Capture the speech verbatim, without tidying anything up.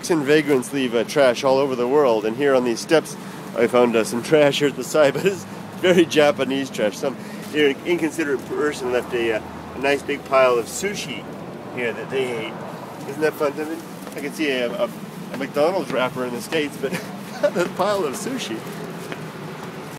Sharks and vagrants leave uh, trash all over the world, and here on these steps I found uh, some trash here at the side, but it's very Japanese trash. Some here, an inconsiderate person left a, uh, a nice big pile of sushi here that they ate. Isn't that fun, Timothy? I can see a, a, a McDonald's wrapper in the States, but a pile of sushi.